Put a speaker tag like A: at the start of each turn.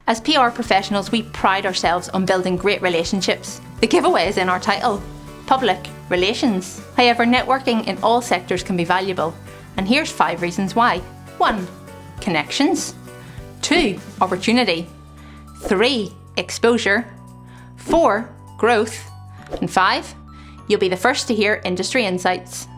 A: As PR professionals, we pride ourselves on building great relationships. The giveaway is in our title: public relations. However, networking in all sectors can be valuable, and here's 5 reasons why. 1. Connections. 2. Opportunity. 3. Exposure. 4. Growth. And 5. You'll be the first to hear industry insights.